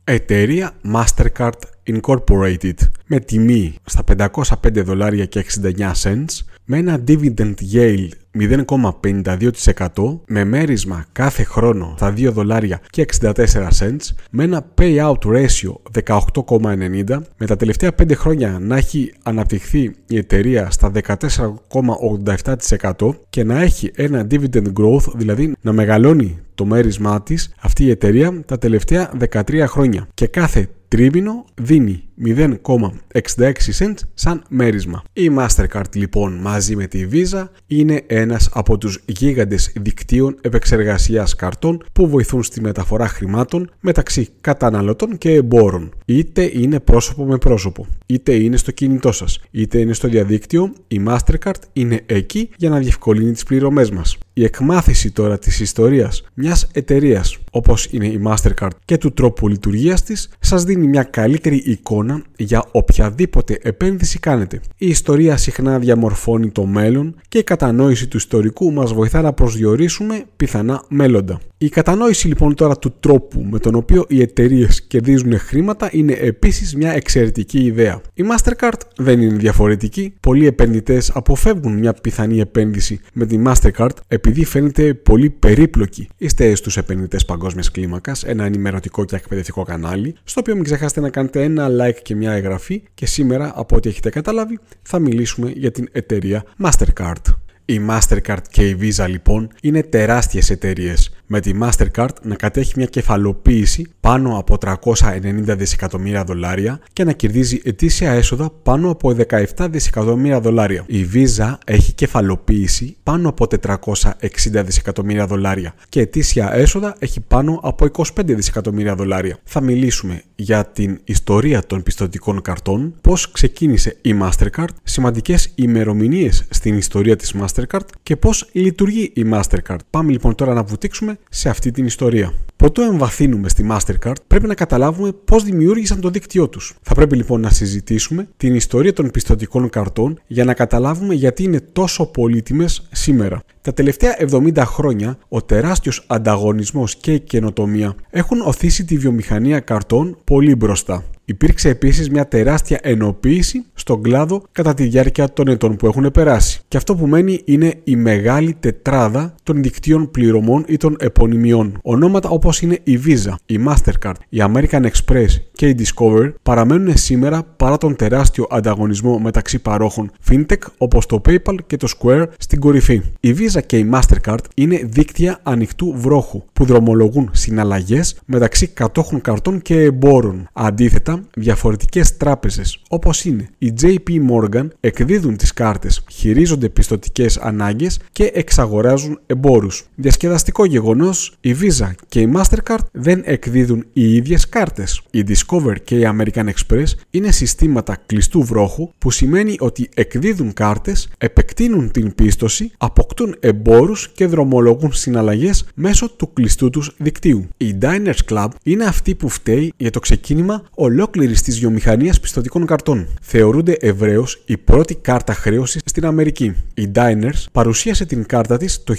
Εταιρεία Mastercard Incorporated με τιμή στα $505 και 69 cents, με ένα dividend yield 0,52%, με μέρισμα κάθε χρόνο στα $2 και 64 cents, με ένα payout ratio 18,90, με τα τελευταία 5 χρόνια να έχει αναπτυχθεί η εταιρεία στα 14,87% και να έχει ένα dividend growth, δηλαδή να μεγαλώνει το μέρισμά της αυτή η εταιρεία τα τελευταία 13 χρόνια και κάθε τρίμηνο δίνει 0,66 cents σαν μέρισμα. Η Mastercard λοιπόν μαζί με τη Visa είναι ένας από τους γίγαντες δικτύων επεξεργασίας καρτών που βοηθούν στη μεταφορά χρημάτων μεταξύ καταναλωτών και εμπόρων. Είτε είναι πρόσωπο με πρόσωπο, είτε είναι στο κινητό σας, είτε είναι στο διαδίκτυο, η Mastercard είναι εκεί για να διευκολύνει τις πληρωμές μας. Η εκμάθηση τώρα της ιστορίας μιας εταιρείας όπως είναι η Mastercard και του τρόπου λειτουργίας της σας δίνει μια καλύτερη εικόνα για οποιαδήποτε επένδυση κάνετε. Η ιστορία συχνά διαμορφώνει το μέλλον και η κατανόηση του ιστορικού μας βοηθά να προσδιορίσουμε πιθανά μέλλοντα. Η κατανόηση λοιπόν τώρα του τρόπου με τον οποίο οι εταιρείες κερδίζουν χρήματα είναι επίσης μια εξαιρετική ιδέα. Η Mastercard δεν είναι διαφορετική. Πολλοί επενδυτές αποφεύγουν μια πιθανή επένδυση με τη Mastercard επειδή φαίνεται πολύ περίπλοκη. Είστε στους επενδυτές παγκόσμιας κλίμακας, ένα ενημερωτικό και εκπαιδευτικό κανάλι, στο οποίο μην ξεχάσετε να κάνετε ένα like και μια εγγραφή, και σήμερα, από ό,τι έχετε καταλάβει, θα μιλήσουμε για την εταιρεία Mastercard. Η Mastercard και η Visa λοιπόν είναι τεράστιες εταιρείες, με τη Mastercard να κατέχει μια κεφαλοποίηση πάνω από $390 δισεκατομμύρια και να κερδίζει ετήσια έσοδα πάνω από $17 δισεκατομμύρια. Η Visa έχει κεφαλοποίηση πάνω από $460 δισεκατομμύρια και ετήσια έσοδα έχει πάνω από $25 δισεκατομμύρια. Θα μιλήσουμε για την ιστορία των πιστωτικών καρτών, πώς ξεκίνησε η Mastercard, σημαντικές ημερομηνίες στην ιστορία της Mastercard και πώς λειτουργεί η Mastercard. Πάμε λοιπόν τώρα να βουτήξουμε σε αυτή την ιστορία. Προτού εμβαθύνουμε στη Mastercard, πρέπει να καταλάβουμε πώς δημιούργησαν το δίκτυό τους. Θα πρέπει λοιπόν να συζητήσουμε την ιστορία των πιστωτικών καρτών για να καταλάβουμε γιατί είναι τόσο πολύτιμες σήμερα. Τα τελευταία 70 χρόνια, ο τεράστιος ανταγωνισμός και η καινοτομία έχουν οθήσει τη βιομηχανία καρτών πολύ μπροστά. Υπήρξε επίσης μια τεράστια ενοποίηση στον κλάδο κατά τη διάρκεια των ετών που έχουν περάσει. Και αυτό που μένει είναι η μεγάλη τετράδα των δικτύων πληρωμών ή των επωνυμιών. Ονόματα όπως είναι η Visa, η Mastercard, η American Express και η Discover παραμένουν σήμερα παρά τον τεράστιο ανταγωνισμό μεταξύ παρόχων FinTech όπως το PayPal και το Square στην κορυφή. Η Visa και η Mastercard είναι δίκτυα ανοιχτού βρόχου που δρομολογούν συναλλαγές μεταξύ κατόχων καρτών και εμπόρων. Αντίθετα, διαφορετικές τράπεζες όπως είναι η JP Morgan εκδίδουν τις κάρτες, χειρίζονται πιστωτικές ανάγκες και εξαγοράζουν εμπόρους. Διασκεδαστικό γεγονός, η Visa και η Mastercard δεν εκδίδουν οι ίδιες κάρτες. Η Discover και η American Express είναι συστήματα κλειστού βρόχου, που σημαίνει ότι εκδίδουν κάρτες, επεκτείνουν την πίστοση, αποκτούν εμπόρους και δρομολογούν συναλλαγές μέσω του κλειστού τους δικτύου. Η Diners Club είναι αυτή που φταίει για το ξεκίνημα ολόκληρης της βιομηχανίας πιστωτικών καρτών. Θεωρούνται ευρέως η πρώτη κάρτα χρέωσης στην Αμερική. Η Diners παρουσίασε την κάρτα της το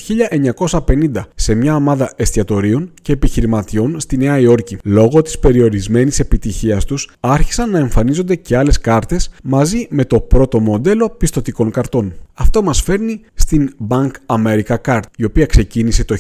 1950 σε μια ομάδα εστιατορίων και επιχειρηματιών στη Νέα Υόρκη. Λόγω της περιορισμένης επιτυχίας τους, άρχισαν να εμφανίζονται και άλλες κάρτες μαζί με το πρώτο μοντέλο πιστωτικών καρτών. Αυτό μας φέρνει στην Bank America Card, η οποία ξεκίνησε το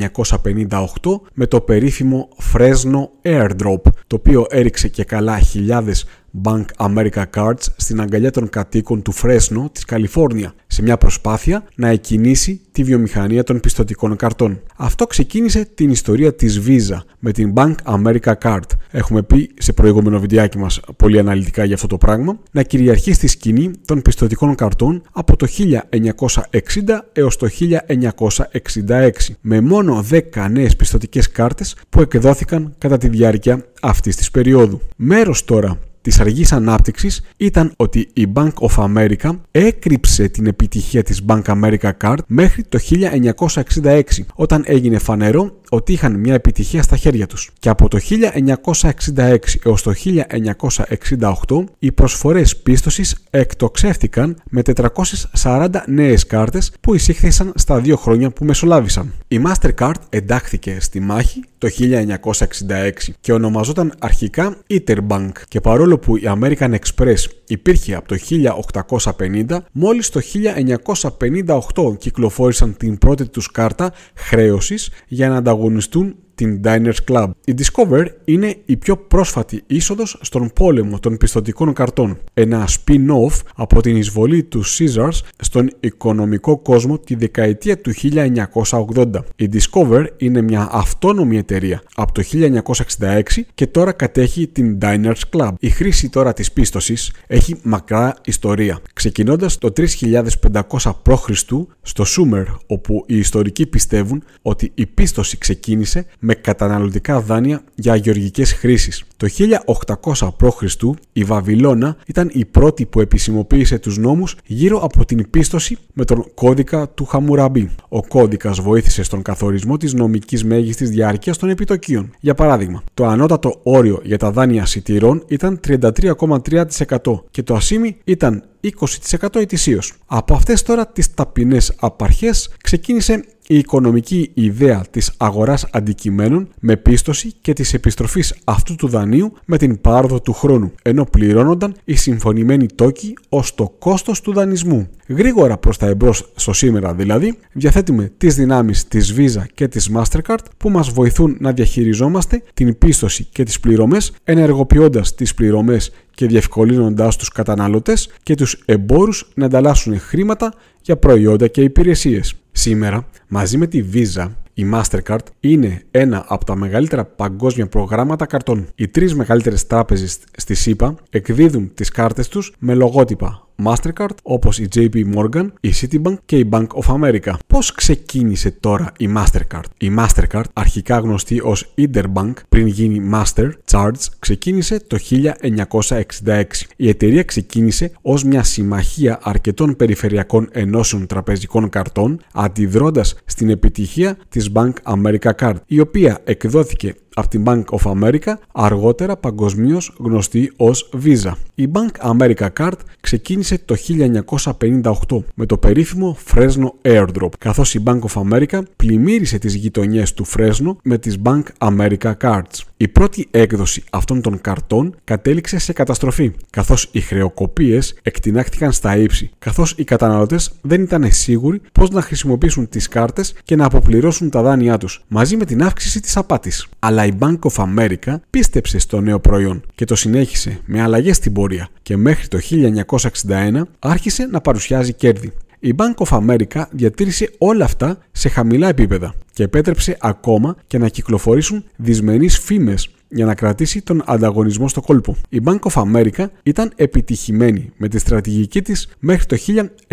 1958 με το περίφημο Fresno Airdrop, το οποίο έριξε και καλά χιλιάδες Bank America Cards στην αγκαλιά των κατοίκων του Φρέσνο της Καλιφόρνια, σε μια προσπάθεια να εκκινήσει τη βιομηχανία των πιστωτικών καρτών. Αυτό ξεκίνησε την ιστορία της Visa με την Bank America Card. Έχουμε πει σε προηγούμενο βιντεάκι μας πολύ αναλυτικά για αυτό το πράγμα, να κυριαρχεί στη σκηνή των πιστωτικών καρτών από το 1960 έως το 1966, με μόνο 10 νέες πιστωτικές κάρτες που εκδόθηκαν κατά τη διάρκεια αυτής της περίοδου. Μέρος τώρα της αργής ανάπτυξης ήταν ότι η Bank of America έκρυψε την επιτυχία της Bank America Card μέχρι το 1966, όταν έγινε φανερό ότι είχαν μια επιτυχία στα χέρια τους. Και από το 1966 έως το 1968 οι προσφορές πίστοσης εκτοξεύτηκαν με 440 νέες κάρτες που εισήχθησαν στα 2 χρόνια που μεσολάβησαν. Η Mastercard εντάχθηκε στη μάχη το 1966 και ονομαζόταν αρχικά Interbank, και παρόλο που η American Express υπήρχε από το 1850, μόλις το 1958 κυκλοφόρησαν την πρώτη τους κάρτα χρέωσης για να ανταγωνιστούν την Diners Club. Η Discover είναι η πιο πρόσφατη είσοδος στον πόλεμο των πιστωτικών καρτών, ένα spin-off από την εισβολή του Caesars στον οικονομικό κόσμο τη δεκαετία του 1980. Η Discover είναι μια αυτόνομη εταιρεία από το 1966 και τώρα κατέχει την Diners Club. Η χρήση τώρα της πίστοσης έχει μακρά ιστορία, ξεκινώντας το 3500 π.Χ. στο Σούμερ, όπου οι ιστορικοί πιστεύουν ότι η πίστοση ξεκίνησε με καταναλωτικά δάνεια για γεωργικές χρήσεις. Το 1800 π.Χ. η Βαβυλώνα ήταν η πρώτη που επισημοποίησε τους νόμους γύρω από την πίστοση με τον κώδικα του Χαμουραμπί. Ο κώδικας βοήθησε στον καθορισμό της νομικής μέγιστης διάρκειας των επιτοκίων. Για παράδειγμα, το ανώτατο όριο για τα δάνεια σιτηρών ήταν 33,3% και το ασίμι ήταν 20% ετησίως. Από αυτές τώρα τις ταπεινές απαρχές ξεκίνησε η οικονομική ιδέα της αγοράς αντικειμένων με πίστοση και της επιστροφής αυτού του δανείου με την πάροδο του χρόνου, ενώ πληρώνονταν οι συμφωνημένοι τόκοι ως το κόστος του δανεισμού. Γρήγορα προς τα εμπρός στο σήμερα δηλαδή, διαθέτουμε τις δυνάμεις της Visa και της Mastercard που μας βοηθούν να διαχειριζόμαστε την πίστοση και τις πληρωμές, ενεργοποιώντας τις πληρωμές και διευκολύνοντας τους καταναλωτές και τους εμπόρους να ανταλλάσσουν χρήματα για προϊόντα και υπηρεσίες. Σήμερα, μαζί με τη Visa, η Mastercard είναι ένα από τα μεγαλύτερα παγκόσμια προγράμματα καρτών. Οι 3 μεγαλύτερες τράπεζες στη ΣΥΠΑ εκδίδουν τις κάρτες τους με λογότυπα Mastercard, όπως η JP Morgan, η Citibank και η Bank of America. Πώς ξεκίνησε τώρα η Mastercard? Η Mastercard, αρχικά γνωστή ως Interbank πριν γίνει Master Charge, ξεκίνησε το 1966. Η εταιρεία ξεκίνησε ως μια συμμαχία αρκετών περιφερειακών ενώσεων τραπεζικών καρτών, αντιδρώντας στην επιτυχία της Bank America Card, η οποία εκδόθηκε από την Bank of America, αργότερα παγκοσμίως γνωστή ως Visa. Η Bank America Card ξεκίνησε το 1958 με το περίφημο Fresno Airdrop, καθώς η Bank of America πλημμύρισε τις γειτονιές του Fresno με τις Bank America Cards. Η πρώτη έκδοση αυτών των καρτών κατέληξε σε καταστροφή, καθώς οι χρεοκοπίες εκτινάχθηκαν στα ύψη, καθώς οι καταναλωτές δεν ήταν σίγουροι πώς να χρησιμοποιήσουν τις κάρτες και να αποπληρώσουν τα δάνειά τους, μαζί με την αύξηση της απάτης. Αλλά η Bank of America πίστεψε στο νέο προϊόν και το συνέχισε με αλλαγές στην πορεία και μέχρι το 1961 άρχισε να παρουσιάζει κέρδη. Η Bank of America διατήρησε όλα αυτά σε χαμηλά επίπεδα και επέτρεψε ακόμα και να κυκλοφορήσουν δυσμενείς φήμες για να κρατήσει τον ανταγωνισμό στο κόλπο. Η Bank of America ήταν επιτυχημένη με τη στρατηγική της μέχρι το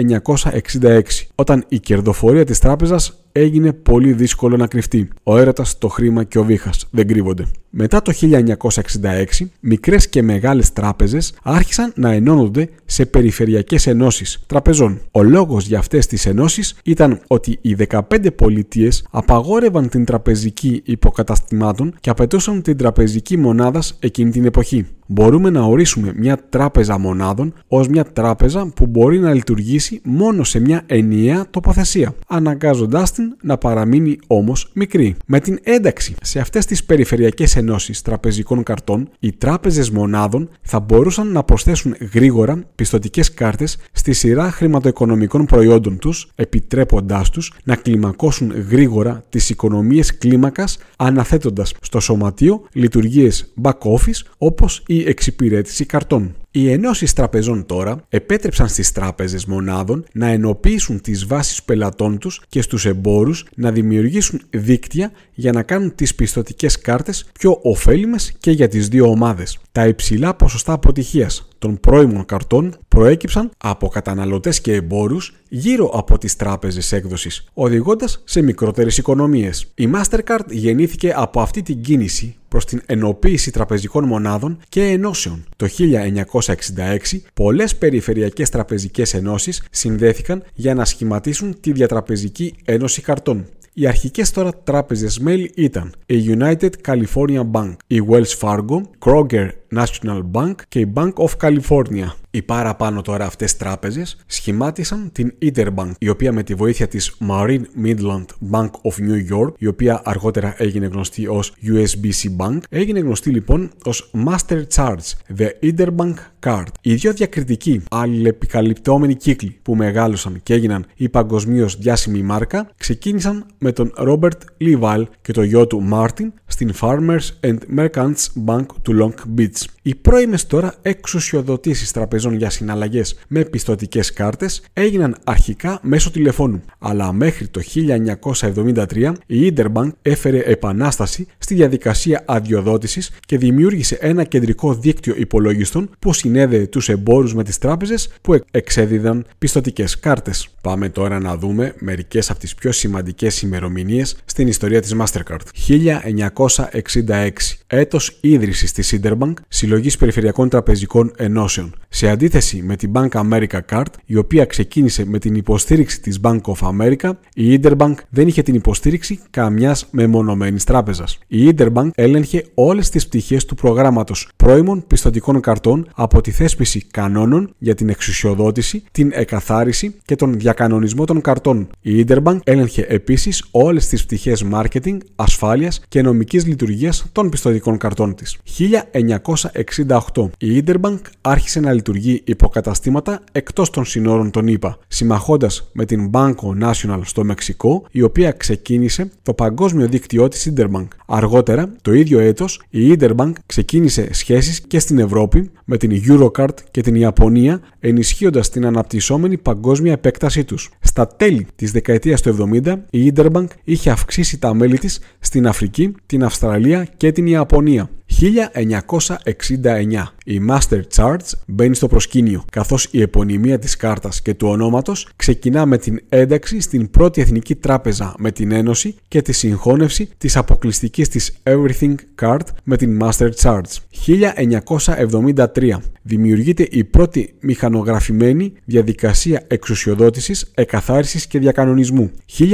1966, όταν η κερδοφορία της τράπεζας έγινε πολύ δύσκολο να κρυφτεί. Ο έρωτας, το χρήμα και ο βήχας δεν κρύβονται. Μετά το 1966, μικρές και μεγάλες τράπεζες άρχισαν να ενώνονται σε περιφερειακές ενώσεις τραπεζών. Ο λόγος για αυτές τις ενώσεις ήταν ότι οι 15 πολιτείες απαγόρευαν την τραπεζική υποκαταστημάτων και απαιτούσαν την τραπεζική μονάδας εκείνη την εποχή. Μπορούμε να ορίσουμε μια τράπεζα μονάδων ως μια τράπεζα που μπορεί να λειτουργήσει μόνο σε μια ενιαία τοποθεσία, αναγκάζοντάς την να παραμείνει όμως μικρή. Με την ένταξη σε αυτές τις περιφερειακές ενώσεις τραπεζικών καρτών, οι τράπεζες μονάδων θα μπορούσαν να προσθέσουν γρήγορα πιστωτικές κάρτες στη σειρά χρηματοοικονομικών προϊόντων τους, επιτρέποντάς τους να κλιμακώσουν γρήγορα τις οικονομίες κλίμακας, αναθέτοντας στο σωματείο λειτουργίες back office όπως η εξυπηρέτηση καρτών. Οι ενώσεις τραπεζών τώρα επέτρεψαν στις τράπεζες μονάδων να ενοποιήσουν τις βάσεις πελατών τους και στους εμπόρους να δημιουργήσουν δίκτυα για να κάνουν τις πιστωτικές κάρτες πιο ωφέλιμες και για τις δύο ομάδες. Τα υψηλά ποσοστά αποτυχίας των πρώιμων καρτών προέκυψαν από καταναλωτές και εμπόρους γύρω από τις τράπεζες έκδοσης, οδηγώντας σε μικρότερες οικονομίες. Η Mastercard γεννήθηκε από αυτή την κίνηση προς την ενοποίηση τραπεζικών μονάδων και ενώσεων. Το 1966, πολλές περιφερειακές τραπεζικές ενώσεις συνδέθηκαν για να σχηματίσουν τη Διατραπεζική Ένωση Καρτών. Οι αρχικές τώρα τράπεζες μέλη ήταν η United California Bank, η Wells Fargo, Kroger National Bank και η Bank of California. Οι παραπάνω τώρα αυτές τράπεζες σχημάτισαν την Interbank, η οποία με τη βοήθεια της Marine Midland Bank of New York, η οποία αργότερα έγινε γνωστή ως USBC Bank, έγινε γνωστή λοιπόν ως Master Charge, The Interbank Card. Οι δύο διακριτικοί αλληλεπικαλυπτόμενοι κύκλοι που μεγάλωσαν και έγιναν η παγκοσμίως διάσημη μάρκα ξεκίνησαν με τον Robert Leval και το γιο του Martin στην Farmers and Merchants Bank του Long Beach. Οι πρώιμες τώρα εξουσιοδοτήσεις τραπεζών για συναλλαγές με πιστωτικές κάρτες έγιναν αρχικά μέσω τηλεφώνου, αλλά μέχρι το 1973 η Interbank έφερε επανάσταση στη διαδικασία αδειοδότησης και δημιούργησε ένα κεντρικό δίκτυο υπολογιστών που συνέδεε τους εμπόρους με τις τράπεζες που εξέδιδαν πιστωτικές κάρτες. Πάμε τώρα να δούμε μερικές από τις πιο σημαντικές ημερομηνίες στην ιστορία της Mastercard. 1966, έτος ίδρυσης της Interbank, συλλογής περιφερειακών τραπεζικών ενώσεων. Σε αντίθεση με την Bank America Card, η οποία ξεκίνησε με την υποστήριξη της Bank of America, η Interbank δεν είχε την υποστήριξη καμιάς μεμονωμένης τράπεζας. Η Interbank έλεγχε όλες τις πτυχές του προγράμματος πρώιμων πιστωτικών καρτών από τη θέσπιση κανόνων για την εξουσιοδότηση, την εκαθάριση και τον διακανονισμό των καρτών. Η Interbank έλεγχε επίσης όλες τις πτυχές marketing, ασφάλειας και νομικής λειτουργίας των πιστωτικών καρτών της. 1968. Η Interbank άρχισε να λειτουργεί υποκαταστήματα εκτός των συνόρων των ΗΠΑ, συμμαχώντας με την Banco Nacional στο Μεξικό, η οποία ξεκίνησε το παγκόσμιο δίκτυό της Interbank. Αργότερα, το ίδιο έτος, η Interbank ξεκίνησε σχέσεις και στην Ευρώπη με την Eurocard και την Ιαπωνία, ενισχύοντας την αναπτυσσόμενη παγκόσμια επέκτασή τους. Στα τέλη της δεκαετίας του 70, η Interbank είχε αυξήσει τα μέλη της στην Αφρική, την Αυστραλία και την Ιαπωνία. 1969. Η Master Charge μπαίνει στο προσκήνιο, καθώς η επωνυμία της κάρτας και του ονόματος ξεκινά με την ένταξη στην πρώτη εθνική τράπεζα με την Ένωση και τη συγχώνευση της αποκλειστικής της Everything Card με την Master Charge. 1973. Δημιουργείται η πρώτη μηχανογραφημένη διαδικασία εξουσιοδότησης, εκαθάρισης και διακανονισμού.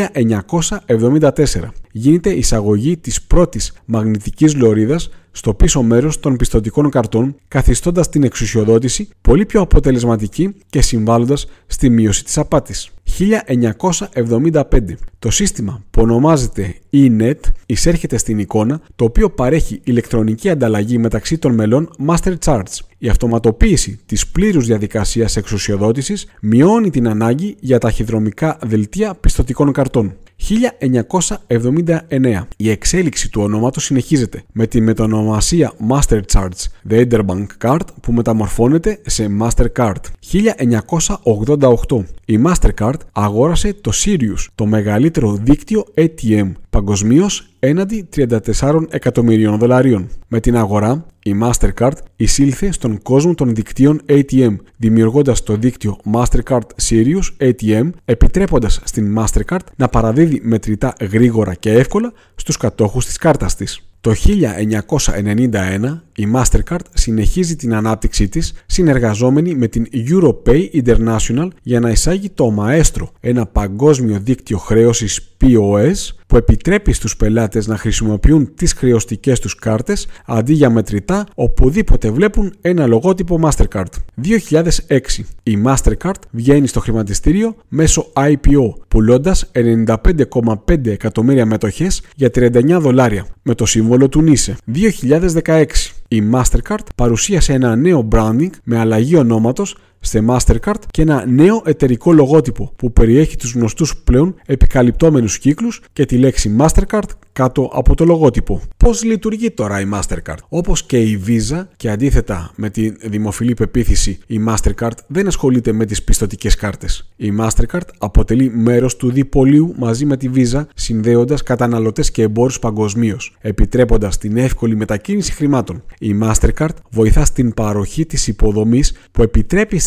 1974. Γίνεται εισαγωγή της πρώτης μαγνητικής λωρίδας στο πίσω μέρος των πιστωτικών καρτών, καθιστώντας την εξουσιοδότηση πολύ πιο αποτελεσματική και συμβάλλοντας στη μείωση της απάτης. 1975. Το σύστημα που ονομάζεται eNet εισέρχεται στην εικόνα, το οποίο παρέχει ηλεκτρονική ανταλλαγή μεταξύ των μελών Master Charge. Η αυτοματοποίηση της πλήρους διαδικασίας εξουσιοδότησης μειώνει την ανάγκη για ταχυδρομικά δελτία πιστωτικών καρτών. 1979. Η εξέλιξη του ονόματος συνεχίζεται με τη μετονομασία Master Charge, The Interbank Card, που μεταμορφώνεται σε Mastercard. 1988. Η Mastercard αγόρασε το Sirius, το μεγαλύτερο δίκτυο ATM παγκοσμίως έναντι $34 εκατομμυρίων. Με την αγορά, η Mastercard εισήλθε στον κόσμο των δικτύων ATM, δημιουργώντας το δίκτυο Mastercard Sirius ATM, επιτρέποντας στην Mastercard να παραδίδει μετρητά γρήγορα και εύκολα στους κατόχους της κάρτας της. Το 1991 η Mastercard συνεχίζει την ανάπτυξή της συνεργαζόμενη με την Europay International για να εισάγει το Maestro, ένα παγκόσμιο δίκτυο χρέωσης POS που επιτρέπει στους πελάτες να χρησιμοποιούν τις χρεωστικές τους κάρτες αντί για μετρητά οπουδήποτε βλέπουν ένα λογότυπο Mastercard. 2006. Η Mastercard βγαίνει στο χρηματιστήριο μέσω IPO, πουλώντας 95,5 εκατομμύρια μετοχές για $39 με το σύμβολο του NICE. 2016. Η Mastercard παρουσίασε ένα νέο branding με αλλαγή ονόματος σε Mastercard και ένα νέο εταιρικό λογότυπο που περιέχει τους γνωστούς πλέον επικαλυπτόμενους κύκλους και τη λέξη Mastercard κάτω από το λογότυπο. Πώς λειτουργεί τώρα η Mastercard? Όπως και η Visa και αντίθετα με τη δημοφιλή πεποίθηση, η Mastercard δεν ασχολείται με τις πιστωτικές κάρτες. Η Mastercard αποτελεί μέρος του διπολίου μαζί με τη Visa, συνδέοντας καταναλωτές και εμπόρους παγκοσμίως, επιτρέποντας την εύκολη μετακίνηση χρημάτων. Η Mastercard βοηθά στην παροχή της υποδομής που επιτρέπει στις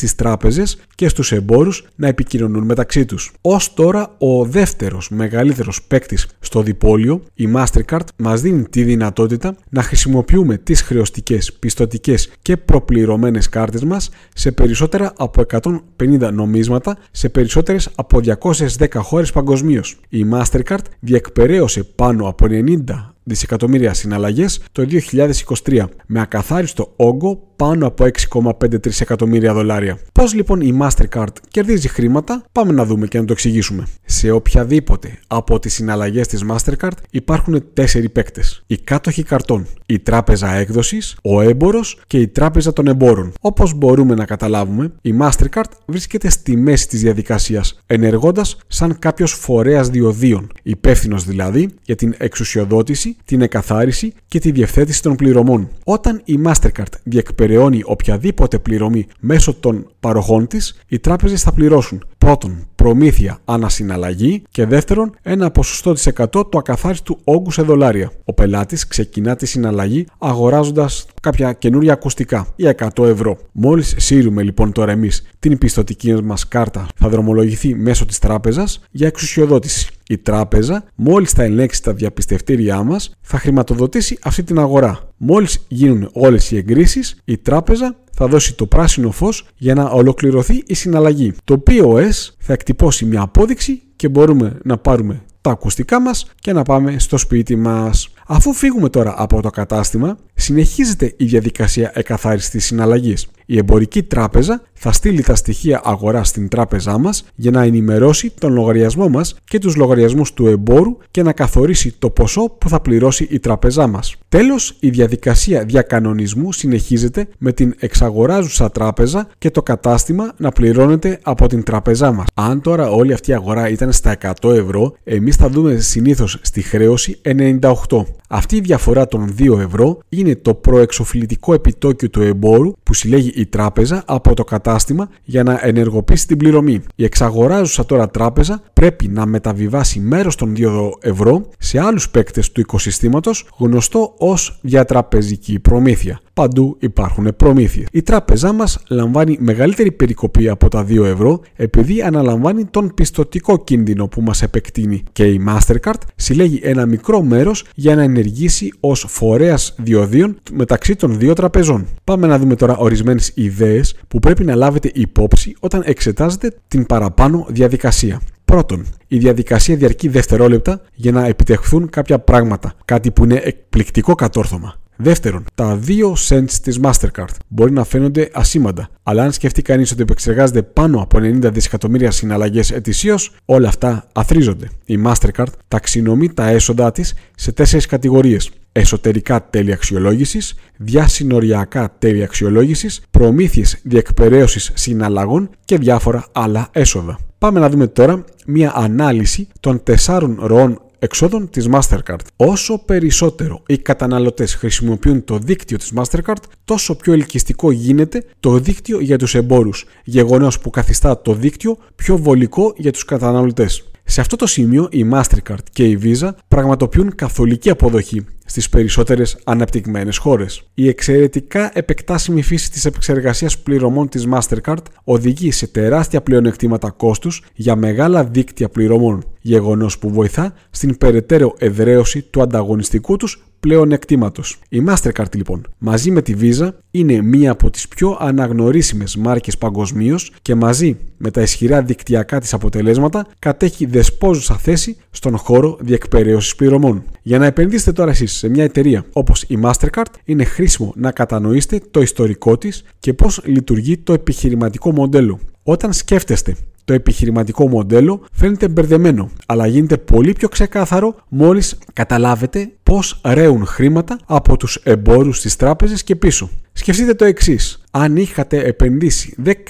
στις τράπεζες και στους εμπόρους να επικοινωνούν μεταξύ τους. Ως τώρα, ο δεύτερος μεγαλύτερος παίκτης στο διπόλιο, η Mastercard, μας δίνει τη δυνατότητα να χρησιμοποιούμε τις χρεωστικές, πιστωτικές και προπληρωμένες κάρτες μας σε περισσότερα από 150 νομίσματα σε περισσότερες από 210 χώρες παγκοσμίως. Η Mastercard διεκπεραίωσε πάνω από 90 δισεκατομμύρια συναλλαγές το 2023 με ακαθάριστο όγκο πάνω από 6,53 εκατομμύρια δολάρια. Πώς λοιπόν η Mastercard κερδίζει χρήματα? Πάμε να δούμε και να το εξηγήσουμε. Σε οποιαδήποτε από τις συναλλαγές της Mastercard υπάρχουν 4 παίκτες. Οι κάτοχοι καρτών, η τράπεζα έκδοσης, ο έμπορος και η τράπεζα των εμπόρων. Όπως μπορούμε να καταλάβουμε, η Mastercard βρίσκεται στη μέση της διαδικασίας, ενεργώντας σαν κάποιος φορέας διοδίων, υπεύθυνος δηλαδή για την εξουσιοδότηση, την εκαθάριση και τη διευθέτηση των πληρωμών. Όταν η Mastercard διεκπεραιώνει οποιαδήποτε πληρωμή μέσω των παροχών της, οι τράπεζες θα πληρώσουν πρώτον προμήθεια ανασυναλλαγή και δεύτερον ένα ποσοστό της 100 του ακαθάριστου όγκου σε δολάρια. Ο πελάτης ξεκινά τη συναλλαγή αγοράζοντας κάποια καινούρια ακουστικά ή 100 ευρώ. Μόλις σύρουμε λοιπόν τώρα εμείς την πιστωτική μας κάρτα, θα δρομολογηθεί μέσω της τράπεζας για εξουσιοδότηση. Η τράπεζα, μόλις θα ελέγξει τα διαπιστευτήριά μας, θα χρηματοδοτήσει αυτή την αγορά. Μόλις γίνουν όλες οι εγκρίσεις, η τράπεζα θα δώσει το πράσινο φως για να ολοκληρωθεί η συναλλαγή. Το POS θα εκτυπώσει μια απόδειξη και μπορούμε να πάρουμε τα ακουστικά μας και να πάμε στο σπίτι μας. Αφού φύγουμε τώρα από το κατάστημα, συνεχίζεται η διαδικασία εκαθάρισης της συναλλαγής. Η εμπορική τράπεζα θα στείλει τα στοιχεία αγοράς στην τράπεζά μας για να ενημερώσει τον λογαριασμό μας και τους λογαριασμούς του εμπόρου και να καθορίσει το ποσό που θα πληρώσει η τράπεζά μας. Τέλος, η διαδικασία διακανονισμού συνεχίζεται με την εξαγοράζουσα τράπεζα και το κατάστημα να πληρώνεται από την τράπεζά μας. Αν τώρα όλη αυτή η αγορά ήταν στα 100 ευρώ, εμείς θα δούμε συνήθως στη χρέωση 98. Αυτή η διαφορά των 2 ευρώ είναι το προεξοφλητικό επιτόκιο του εμπόρου που συλλέγει η τράπεζα από το κατάστημα για να ενεργοποιήσει την πληρωμή. Η εξαγοράζουσα τώρα τράπεζα πρέπει να μεταβιβάσει μέρος των 2 ευρώ σε άλλους παίκτες του οικοσυστήματος, γνωστό ως διατραπεζική προμήθεια. Παντού υπάρχουν προμήθειες. Η τράπεζά μας λαμβάνει μεγαλύτερη περικοπή από τα 2 ευρώ επειδή αναλαμβάνει τον πιστωτικό κίνδυνο που μας επεκτείνει και η Mastercard συλλέγει ένα μικρό μέρος για να ενεργήσει ως φορέας διοδίων μεταξύ των 2 τραπεζών. Πάμε να δούμε τώρα ορισμένες ιδέες που πρέπει να λάβετε υπόψη όταν εξετάζετε την παραπάνω διαδικασία. Πρώτον, η διαδικασία διαρκεί δευτερόλεπτα για να επιτευχθούν κάποια πράγματα, κάτι που είναι εκπληκτικό κατόρθωμα. Δεύτερον, τα 2 cents της Mastercard μπορεί να φαίνονται ασήμαντα, αλλά αν σκεφτεί κανείς ότι επεξεργάζεται πάνω από 90 δισεκατομμύρια συναλλαγές ετησίως, όλα αυτά αθρίζονται. Η Mastercard ταξινομεί τα έσοδά της σε 4 κατηγορίες: εσωτερικά τέλη αξιολόγησης, διασυνοριακά τέλη αξιολόγησης, προμήθειες διεκπεραίωσης συναλλαγών και διάφορα άλλα έσοδα. Πάμε να δούμε τώρα μία ανάλυση των 4 ροών εξόδων της Mastercard. Όσο περισσότερο οι καταναλωτές χρησιμοποιούν το δίκτυο της Mastercard, τόσο πιο ελκυστικό γίνεται το δίκτυο για τους εμπόρους, γεγονός που καθιστά το δίκτυο πιο βολικό για τους καταναλωτές. Σε αυτό το σημείο η Mastercard και η Visa πραγματοποιούν καθολική αποδοχή στις περισσότερες αναπτυγμένες χώρες. Η εξαιρετικά επεκτάσιμη φύση της επεξεργασίας πληρωμών της Mastercard οδηγεί σε τεράστια πλεονεκτήματα κόστους για μεγάλα δίκτυα πληρωμών, γεγονός που βοηθά στην περαιτέρω εδραίωση του ανταγωνιστικού τους πλεονεκτήματος. Η Mastercard λοιπόν, μαζί με τη Visa, είναι μία από τις πιο αναγνωρίσιμες μάρκες παγκοσμίως και μαζί με τα ισχυρά δικτυακά της αποτελέσματα κατέχει δεσπόζουσα θέση στον χώρο διεκπεραίωσης πληρωμών. Για να επενδύσετε τώρα εσείς σε μια εταιρεία όπως η Mastercard, είναι χρήσιμο να κατανοήσετε το ιστορικό της και πώς λειτουργεί το επιχειρηματικό μοντέλο. Όταν σκέφτεστε το επιχειρηματικό μοντέλο φαίνεται μπερδεμένο, αλλά γίνεται πολύ πιο ξεκάθαρο μόλις καταλάβετε πώς ρέουν χρήματα από τους εμπόρους στις τράπεζες και πίσω. Σκεφτείτε το εξής: αν είχατε επενδύσει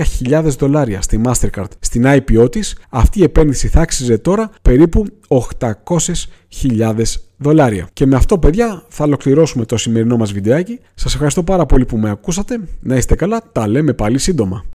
$10.000 στη Mastercard στην IPO της, αυτή η επένδυση θα άξιζε τώρα περίπου $800.000. Και με αυτό, παιδιά, θα ολοκληρώσουμε το σημερινό μας βιντεάκι. Σας ευχαριστώ πάρα πολύ που με ακούσατε. Να είστε καλά, τα λέμε πάλι σύντομα.